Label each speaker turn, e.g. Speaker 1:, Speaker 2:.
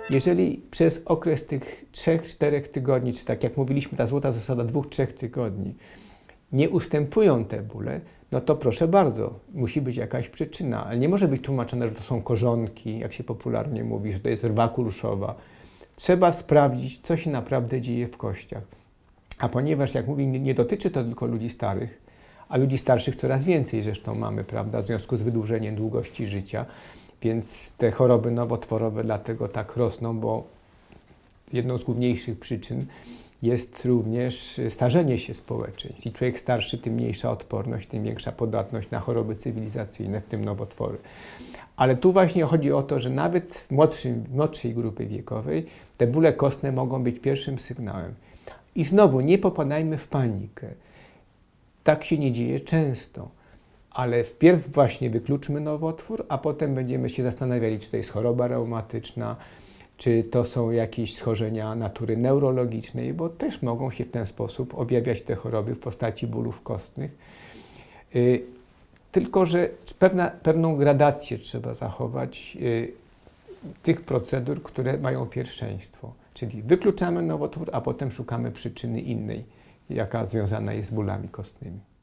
Speaker 1: Jeżeli przez okres tych 3-4 tygodni, czy tak jak mówiliśmy, ta złota zasada 2-3 tygodni, nie ustępują te bóle, no to proszę bardzo, musi być jakaś przyczyna, ale nie może być tłumaczone, że to są korzonki, jak się popularnie mówi, że to jest rwa kulszowa. Trzeba sprawdzić, co się naprawdę dzieje w kościach. A ponieważ, jak mówię, nie dotyczy to tylko ludzi starych, a ludzi starszych coraz więcej zresztą mamy, prawda, w związku z wydłużeniem długości życia, więc te choroby nowotworowe dlatego tak rosną, bo jedną z główniejszych przyczyn jest również starzenie się społeczeństw. I człowiek starszy, tym mniejsza odporność, tym większa podatność na choroby cywilizacyjne, w tym nowotwory. Ale tu właśnie chodzi o to, że nawet w młodszej grupy wiekowej te bóle kostne mogą być pierwszym sygnałem. I znowu, nie popadajmy w panikę. Tak się nie dzieje często. Ale wpierw właśnie wykluczmy nowotwór, a potem będziemy się zastanawiali, czy to jest choroba reumatyczna, czy to są jakieś schorzenia natury neurologicznej, bo też mogą się w ten sposób objawiać te choroby w postaci bólów kostnych. Tylko że pewną gradację trzeba zachować tych procedur, które mają pierwszeństwo. Czyli wykluczamy nowotwór, a potem szukamy przyczyny innej, jaka związana jest z bólami kostnymi.